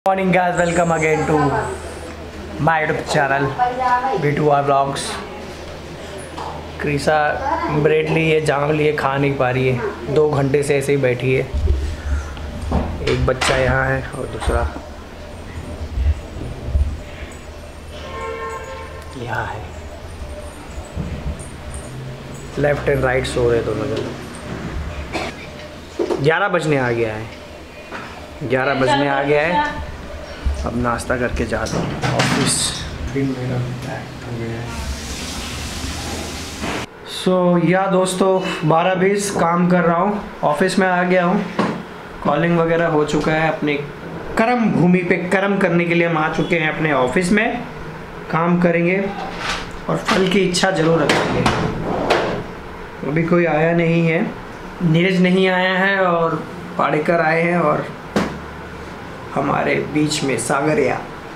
Morning guys, welcome again to my YouTube channel B2R Vlogs। क्रिसा bread ली है, jam लिए, खा नहीं पा रही है, 2 घंटे से ऐसे ही बैठी है। एक बच्चा यहाँ है और दूसरा यहाँ है। लेफ्ट एंड राइट सो रहे दोनों जन। 11 बजने आ गया है, 11 बजने आ गया है। अब नाश्ता करके जाता हूँ ऑफिस। दिन मेरा पैक हो गया है। या दोस्तों 12-20 काम कर रहा हूँ, ऑफिस में आ गया हूँ। कॉलिंग वगैरह हो चुका है। अपने कर्म भूमि पे कर्म करने के लिए हम आ चुके हैं अपने ऑफिस में। काम करेंगे और फल की इच्छा जरूर रखेंगे। अभी कोई आया नहीं है, नीरज नहीं आया है और पाड़ेकर आए हैं और हमारे बीच में सागरिया।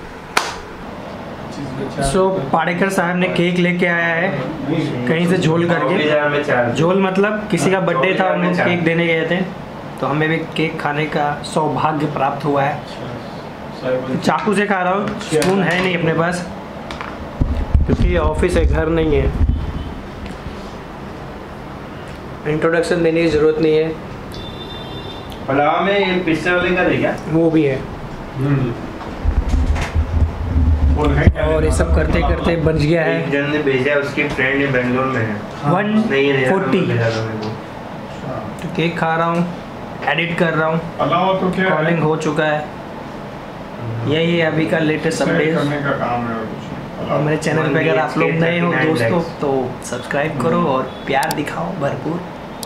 पाड़ेकर साहब ने केक लेके आया है कहीं से झोल करके। झोल मतलब किसी का बर्थडे था, हम लोग केक देने गए थे, तो हमें भी केक खाने का सौभाग्य प्राप्त हुआ है। चाकू से खा रहा हूँ, स्पून है नहीं अपने पास क्योंकि ये ऑफिस है, घर नहीं है। इंट्रोडक्शन देने की जरूरत नहीं है। पलाव में ये पिस्ते वाले का है क्या? वो भी है। और ये सब करते करते बच गया है। एक जन ने भेजा है, उसकी फ्रेंड है बेंगलोर में है। 140 तो केक खा रहा हूँ, एडिट कर रहा हूँ, तो कॉलिंग हो चुका है। यही है अभी का लेटेस्ट अपडेट। और मेरे चैनल पे अगर आप लोग नए हो दोस्तों तो सब्सक्राइब करो और प्यार दिखाओ भरपूर।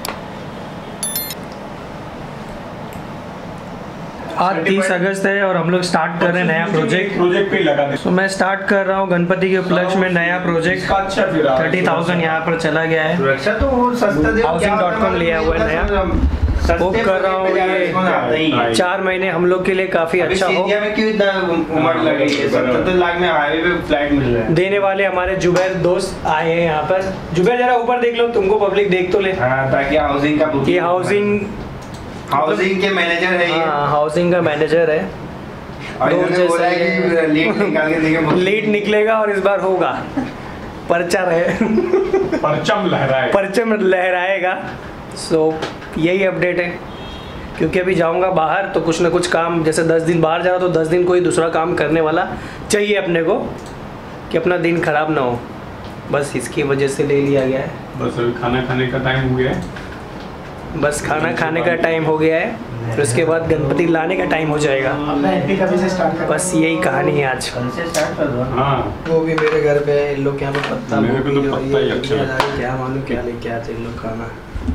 आज 30 अगस्त है और हम लोग स्टार्ट कर रहे हैं नया प्रोजेक्ट पे लगा दे। तो मैं स्टार्ट कर रहा हूँ गणपति के उपलक्ष्य में नया प्रोजेक्ट। 30,000 यहाँ पर चला गया है। तो वो सस्ता housing.com लिया हुआ है नया। बुक कर रहा हूँ, ये 4 महीने हम लोग के लिए काफी अच्छा हो। में क्यों इतना उमड़ लग रही है? 70 लाख में हाईवे पे फ्लैट मिल रहा है। देने वाले हमारे जुबैर दोस्त आए हैं यहाँ पर। जुबैर जरा ऊपर देख लो, तुमको पब्लिक देख तो ले। ताकि हाउसिंग का ये हाउसिंग के मैनेजर है ये। हाउसिंग का मैनेजर है। बोला है कि लीड निकाल के देंगे। लीड निकलेगा और इस बार होगा। पर्चा रहे परचम लहराएगा। यही अपडेट है क्योंकि अभी जाऊंगा बाहर तो कुछ ना कुछ काम, जैसे 10 दिन बाहर जा रहा तो 10 दिन कोई दूसरा काम करने वाला चाहिए अपने को कि अपना दिन खराब ना हो। बस इसकी वजह से ले लिया गया है। बस अभी खाना खाने का टाइम हो गया है। बस खाना खाने का टाइम हो गया है, फिर उसके बाद गणपति लाने का टाइम हो जाएगा। बस यही कहानी है आज। वो भी मेरे घर पे इन लोग यहाँ पे पत्ता, क्या मालूम क्या लेके आते इन लोग खाना।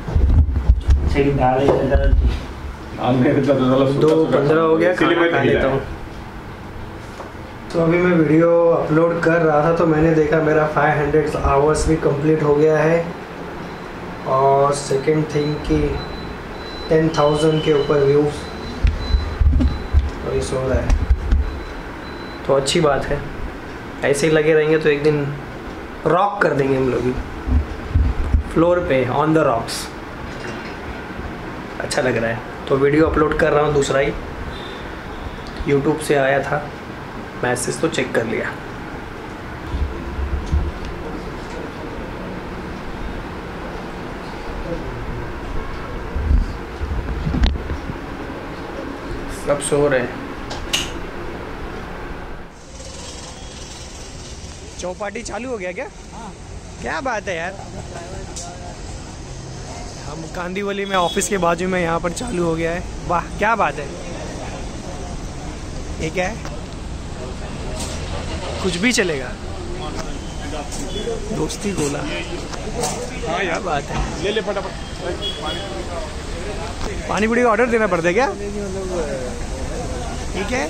2:15 हो गया, खाना खा लेता हूँ। तो अभी मैं वीडियो अपलोड कर रहा था तो मैंने देखा मेरा 500 आवर्स भी कंप्लीट हो गया है। और सेकंड थिंग कि 10,000 के ऊपर व्यूज़ तो इस हो रहा है, तो अच्छी बात है। ऐसे ही लगे रहेंगे तो एक दिन रॉक कर देंगे हम लोग भी, फ्लोर पे ऑन द रॉक्स। अच्छा लग रहा है तो वीडियो अपलोड कर रहा हूँ। दूसरा ही यूट्यूब से आया था मैसेज तो चेक कर लिया। सब सो रहे हैं। चौपाटी चालू हो गया क्या? क्या बात है यार। हम कांदीवली में ऑफिस के बाजू में यहाँ पर चालू हो गया है। वाह क्या बात है। ये क्या है? कुछ भी चलेगा। दोस्ती गोला। हाँ यार बात है। ले ले फटाफट। पानी पूरी का ऑर्डर देना पड़ता है क्या? ठीक है।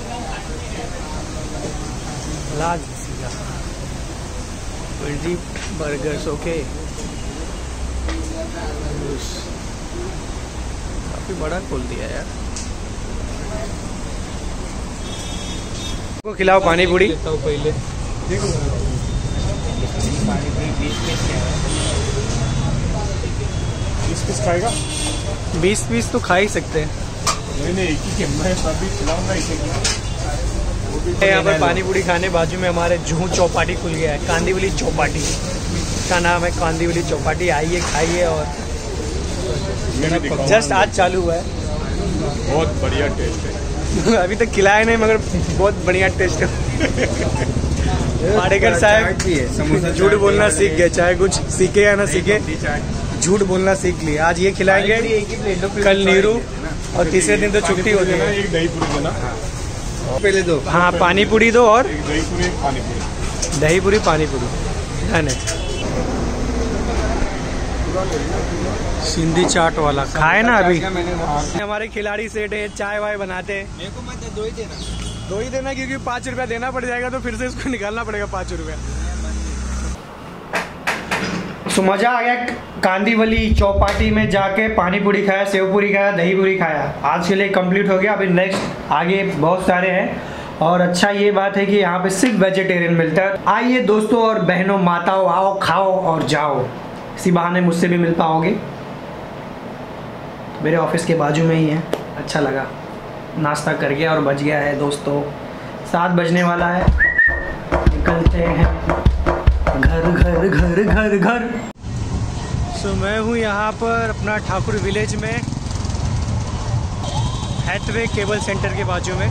लाज 20 बर्गर्स ओके। काफी बड़ा खोल दिया यार। को खिलाओ पानी पूरी। पहले देखो 20 पीस खाएगा? 20 पीस तो खा ही सकते हैं। नहीं एक ही मैं सभी खिलाऊंगा इसे। यहाँ पर पानी पूरी खाने बाजू में हमारे जुहू चौपाटी खुल गया है, कांदीवली चौपाटी का नाम है, कांदीवली चौपाटी। आइए खाइए। और जस्ट आज चालू हुआ है, बहुत बढ़िया टेस्ट है। अभी तक खिलाया नहीं मगर बहुत बढ़िया टेस्ट है। पाडेकर साहब झूठ बोलना सीख गए, चाहे कुछ सीखे या ना सीखे, झूठ बोलना सीख लिए। आज ये खिलाएंगे, कल नीरू, और तीसरे दिन तो छुट्टी होती है। एक दही पूरी देना पहले दो। हाँ पानी पूरी दो, और एक दही पूरी, एक पानी पूरी। दही पूरी पानी पूरी डन है। सिंधी चाट वाला खाए ना अभी। हमारे खिलाड़ी सेठ है, चाय वाय बनाते हैं। मेरे को मत दो ही देना। दो ही देना, क्योंकि 5 रुपया देना पड़ जाएगा, तो फिर से इसको निकालना पड़ेगा 5 रुपया। तो मजा आ गया कांदीवली चौपाटी में जाके। पानी पूरी खाया, सेव पूरी खाया, दही पूरी खाया। आज के लिए कंप्लीट हो गया। अभी नेक्स्ट आगे बहुत सारे हैं। और अच्छा ये बात है कि यहाँ पे सिर्फ वेजिटेरियन मिलता है। आइए दोस्तों और बहनों, माताओं, आओ खाओ और जाओ। इसी बहाने मुझसे भी मिल पाओगे। मेरे ऑफिस के बाजू में ही है। अच्छा लगा, नाश्ता कर गया और बज गया है दोस्तों 7 बजने वाला है। निकलते हैं घर घर घर घर घर। सो मैं हूँ यहाँ पर अपना ठाकुर विलेज में, हैथवे केबल सेंटर के बाजू में।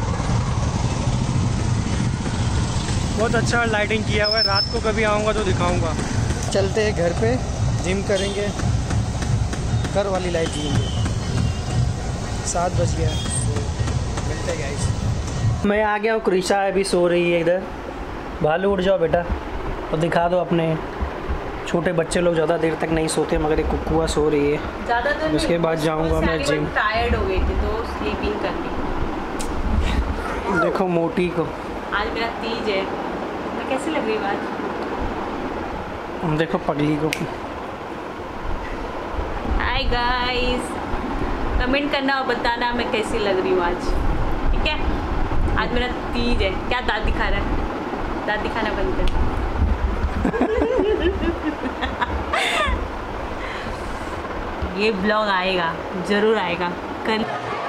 बहुत अच्छा लाइटिंग किया हुआ है। रात को कभी आऊँगा तो दिखाऊँगा। चलते हैं घर पे, जिम करेंगे, घर वाली लाइट जिएंगे। 7 बज गया, मिलते हैं गाइस। मैं आ गया हूँ, क्रिशा अभी सो रही है इधर। भालू उठ जाओ बेटा और दिखा दो अपने। छोटे बच्चे लोग ज़्यादा देर तक नहीं सोते, मगर एक कुकुआ सो रही है। ज़्यादा तो उसके बाद जाऊँगा मैं जिम। टायर्ड हो गई थी तो स्लीपिंग करनी। देखो मोटी को, आज मेरा तीज है, मैं कैसी लग रही बात? देखो पगली को। हाय गाइस, कमेंट करना और बताना मैं कैसी लग रही हूँ आज, ठीक है? आज मेरा तीज है। क्या दांत दिखा रहा है? दांत दिखाना बंद कर। ये ब्लॉग आएगा, जरूर आएगा कल।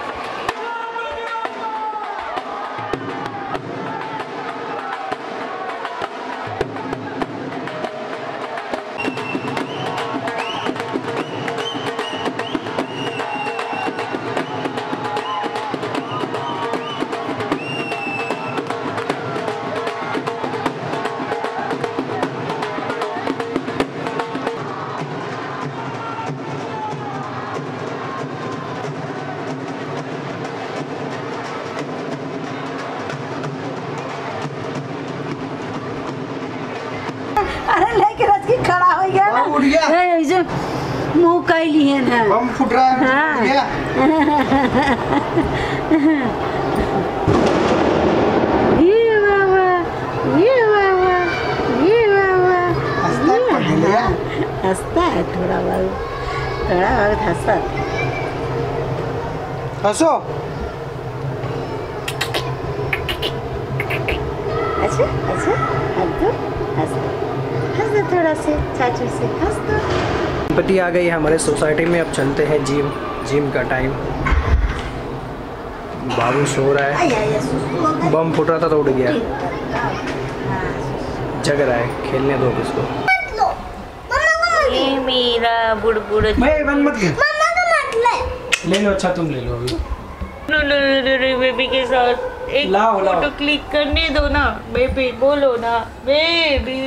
अरे लेके रथ की खड़ा हो गया ना, उड़ गया। ऐसे मुंह कैली है ना। बम फुट रहा है। हाँ। उड़ गया। ये बाबा, ये बाबा, ये बाबा। हंसता है, पगली है। हंसता है थोड़ा बहुत हंसता है। हंसो। अच्छा अच्छा, हंस दो थोड़ा से, चाचू से हंस दो। गणपति आ गई है हमारे सोसाइटी में। अब चलते हैं जिम का टाइम। बाबू सो रहा है, बम फुट रहा था तो उड़ गया। जग रहा है, खेलने दो इसको। ये मेरा बुड़बुड़ मत ले लो। अच्छा तुम ले लो अभी। बेबी के साथ एक लाओ। फोटो क्लिक करने दो ना बेबी, बोलो ना बेबी।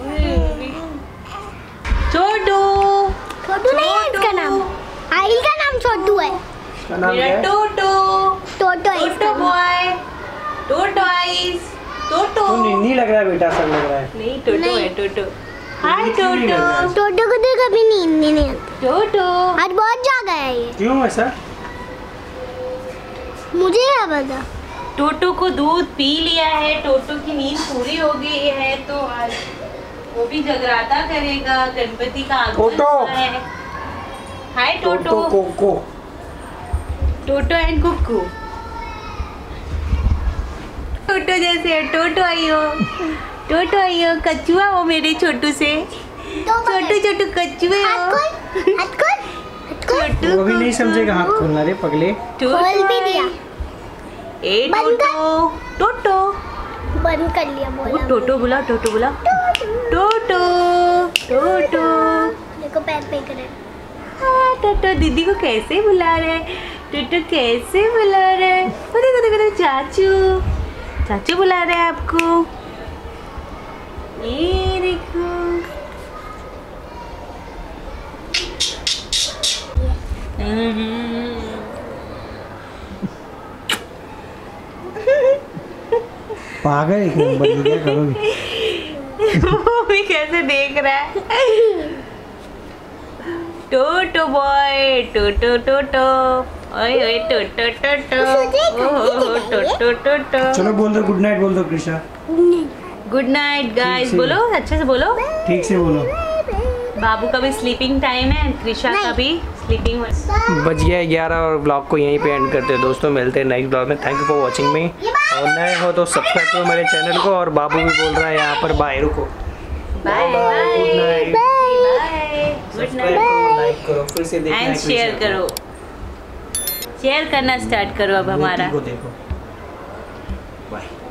छोटू नहीं है इसका नाम, आइल का नाम छोटू है। मेरा टोटो टोटो है टोटो बॉय, टोटो आइस, टोटो नहीं लग रहा है बेटा, सब लग रहा है। नहीं टोटो है टोटो। हाय टोटो। टोटो को तो कभी नींद नहीं आती। टोटो आज बहुत जागा है ये। क्यों ऐसा? मुझे क्या पता। टोटो को दूध पी लिया है, टोटो की नींद पूरी हो गई है, तो आज वो भी जगराता करेगा। गणपति का आगमन है। हाय टोटो। कोको टोटो एंड कुक्कू। टोटो जैसे टोटो आइयो, टोटो आइयो। कछुआ हो मेरे छोटू से, छोटू छोटू कछुए हो। छोटू वो भी नहीं समझेगा हाथ खोलना रे पगले। खोल भी दिया। ए टोटो टोटो बंद कर लिया वो बोला। टोटो बुला, टोटो बुला, टोटो टोटो। देखो पैर पे कर रहा है। हाँ, टोटो दीदी को कैसे बुला रहे हैं, टोटो कैसे बुला रहे हैं। वो देखो देखो देखो, चाचू चाचू बुला रहे हैं आपको। ये देखो पागल है क्या? क्या करोगे? वो भी कैसे देख रहा है। टोटो बॉय, टोटो टोटो, ओए ओए टोटो टोटो, ओहो टोटो टोटो। चलो बोल दो गुड नाइट, बोल दो कृष्णा। गुड नाइट गाइस, से। बोलो अच्छे से बोलो। ठीक से बोलो। बाबू का भी स्लीपिंग टाइम है, कृषा का भी स्लीपिंग। बज गया 11 और ब्लॉग को यहीं पे एंड करते हैं दोस्तों। मिलते हैं नेक्स्ट ब्लॉग में। Thank you for watching me. और नए हो तो सब्सक्राइब करो मेरे चैनल को। और बाबू भी बोल रहा है यहाँ पर बाय। रुको, bye bye good night. Bye, good subscribe night करो, लाइक करो, फिर से देखना एंड शेयर करो। शेयर करना स्टार्ट करो अब हमारा। देखो बाय।